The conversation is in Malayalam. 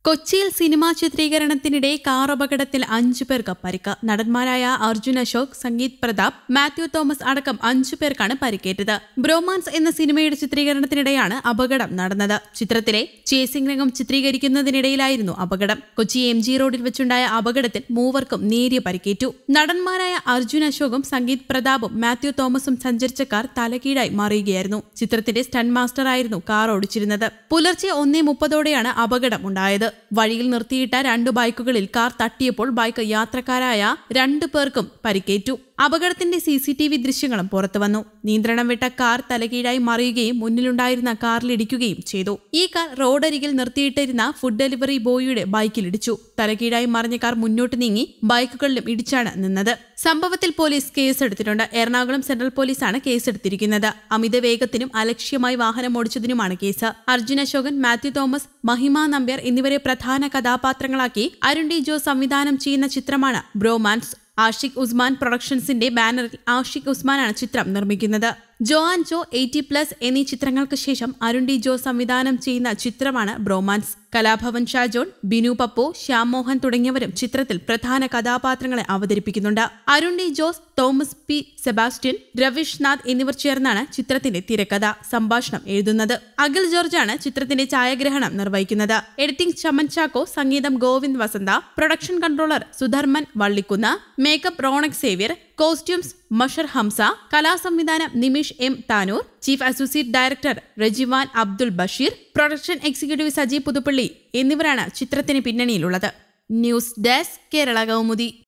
കൊച്ചിയിൽ സിനിമാ ചിത്രീകരണത്തിനിടെ കാർ അപകടത്തിൽ 5 പേർക്ക് പരിക്ക്. നടന്മാരായ അർജുൻ അശോക്, സംഗീത് പ്രതാപ്, മാത്യു തോമസ് അടക്കം 5 പേർക്കാണ് പരിക്കേറ്റത്. ബ്രോമാൻസ് എന്ന സിനിമയുടെ ചിത്രീകരണത്തിനിടെയാണ് അപകടം നടന്നത്. ചിത്രത്തിലെ ചേസിംഗ് രംഗം ചിത്രീകരിക്കുന്നതിനിടയിലായിരുന്നു അപകടം. കൊച്ചി MG റോഡിൽ വെച്ചുണ്ടായ അപകടത്തിൽ മൂവർക്കും നേരിയ പരിക്കേറ്റു. നടന്മാരായ അർജുൻ അശോകും സംഗീത് പ്രതാപും മാത്യു തോമസും സഞ്ചരിച്ച കാർ തലകീഴായി മറിയുകയായിരുന്നു. ചിത്രത്തിന്റെ സ്റ്റണ്ട് മാസ്റ്ററായിരുന്നു കാർ ഓടിച്ചിരുന്നത്. പുലർച്ചെ 1:30ഓടെയാണ് അപകടം ഉണ്ടായത്. വഴിയിൽ നിർത്തിയിട്ട 2 ബൈക്കുകളിൽ കാർ തട്ടിയപ്പോൾ ബൈക്ക് യാത്രക്കാരായ 2 പേർക്കും പരിക്കേറ്റു. അപകടത്തിന്റെ CCTV ദൃശ്യങ്ങളും പുറത്തുവന്നു. നിയന്ത്രണം വിട്ട കാർ തലകീഴായി മറിയുകയും മുന്നിലുണ്ടായിരുന്ന കാറിലിടിക്കുകയും ചെയ്തു. ഈ കാർ റോഡരികിൽ നിർത്തിയിട്ടിരുന്ന ഫുഡ് ഡെലിവറി ബോയിയുടെ ബൈക്കിലിടിച്ചു. തലകീഴായി മറിഞ്ഞ കാർ മുന്നോട്ട് നീങ്ങി ബൈക്കുകളിലും ഇടിച്ചാണ് നിന്നത്. സംഭവത്തിൽ പോലീസ് കേസെടുത്തിട്ടുണ്ട്. എറണാകുളം സെൻട്രൽ പോലീസാണ് കേസെടുത്തിരിക്കുന്നത്. അമിത വേഗത്തിനും അലക്ഷ്യമായി വാഹനം ഓടിച്ചതിനുമാണ് കേസ്. അർജുൻ അശോകൻ, മാത്യു തോമസ്, മഹിമ നമ്പ്യാർ എന്നിവരെ പ്രധാന കഥാപാത്രങ്ങളാക്കി അരുൺ ഡി ജോസ് സംവിധാനം ചെയ്യുന്ന ചിത്രമാണ് ബ്രോമാൻസ്. ആഷിഖ് ഉസ്മാൻ പ്രൊഡക്ഷൻസിന്റെ ബാനറിൽ ആഷിഖ് ഉസ്മാനാണ് ചിത്രം നിർമ്മിക്കുന്നത്. ജോ ആൻഡ് ജോ, 80+ എന്നീ ചിത്രങ്ങൾക്ക് ശേഷം അരുൺ ഡി ജോസ് സംവിധാനം ചെയ്യുന്ന ചിത്രമാണ് ബ്രോമാൻസ്. കലാഭവൻ ഷാജോൺ, ബിനു പപ്പു, ശ്യാം മോഹൻ തുടങ്ങിയവരും ചിത്രത്തിൽ പ്രധാന കഥാപാത്രങ്ങളെ അവതരിപ്പിക്കുന്നുണ്ട്. Arun D Jose, Thomas P. സെബാസ്റ്റ്യൻ, രവിഷ് നാഥ് എന്നിവർ ചേർന്നാണ് ചിത്രത്തിന്റെ തിരക്കഥ, സംഭാഷണം എഴുതുന്നത്. അഖിൽ ജോർജാണ് ചിത്രത്തിന്റെ ഛായാഗ്രഹണം നിർവഹിക്കുന്നത്. എഡിറ്റിംഗ് ചമൻ ചാക്കോ, സംഗീതം Govind Vasanth, production controller Sudharman Vallikunnu, makeup Ronex Xavier, costumes Mashar Hamsa, കലാസംവിധാനം Nimish M. Tanur, chief associate director Rejivan Abdul Basheer, production executive Saji Puthuppally എന്നിവരാണ് ചിത്രത്തിന് പിന്നണിയിലുള്ളത്. News desk, Kerala Kaumudi.